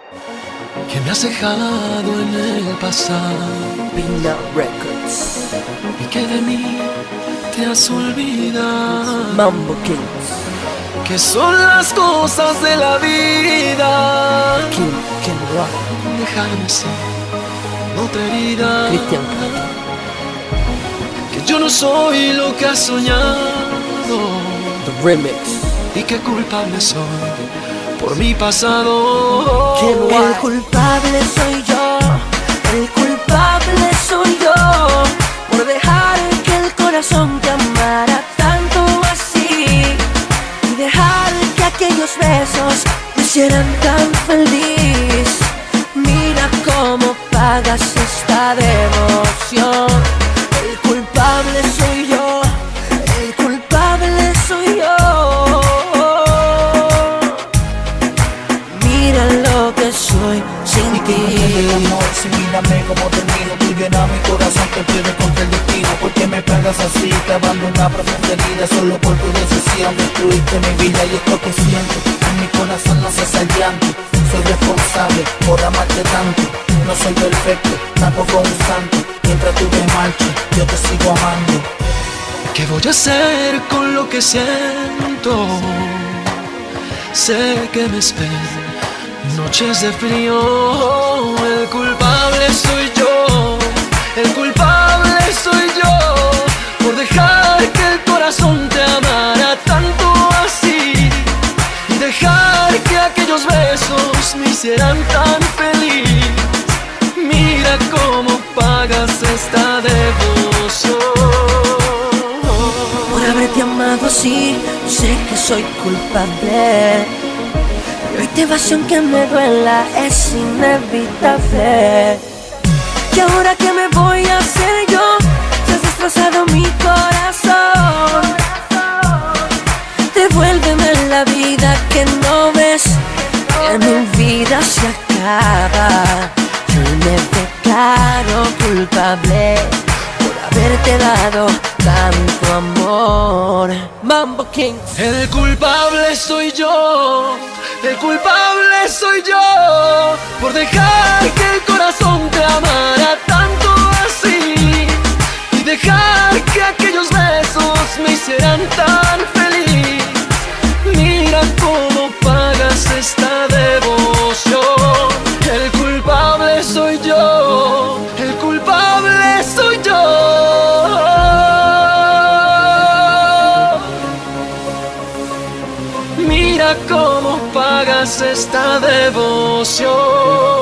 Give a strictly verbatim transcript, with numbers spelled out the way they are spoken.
que me has dejado en el pasado Pina Records, y que de mí te has olvidado. Mambo Kings, Que son las cosas de la vida. King, King Rock, Dejarme así, otra herida. Cristian Castro, Que yo no soy lo que has soñado The Remix, y que culpable soy por mi pasado. King El Rock, culpable soy yo, el culpable soy yo, por dejar que el corazón te amara tanto así, y dejar que aquellos besos me hicieran tan feliz. Mira cómo pagas esta devoción. El culpable soy yo, el culpable soy yo. Mira lo que soy sin Y que no ti. entiende el amor, si mírame como termino. Tú llenas mi corazón que pierde contra el destino. ¿Por qué me pagas así? Cavando una profunda herida. Solo por tu decisión destruiste mi vida. Y esto que siento, en mi corazón no cesa el llanto. Soy responsable por amarte tanto. No soy perfecto, tampoco un santo. Mientras tú me marches, yo te sigo amando. ¿Qué voy a hacer con lo que siento? Sé que me esperan noches de frío. El culpable soy yo, el culpable soy yo, por dejar que el corazón te amara tanto así, y dejar que aquellos besos me hicieran tan feliz. Mira cómo pagas esta devoción. Por haberte amado así, sé que soy culpable. Y hoy te vas aunque me duela, es inevitable. Y ahora que me voy a hacer yo, si has destrozado mi corazón, devuélveme la vida que no ves, que mi vida se acaba. Yo me declaro culpable por haberte dado tanto amor. Mambo Kings, El culpable soy yo, el culpable soy yo, por dejar que el corazón te amara tanto así, y dejar que aquellos besos me hicieran tan feliz. Mira cómo pagas esta devoción. El culpable soy yo, el culpable soy yo. Mira cómo pagas esta devoción.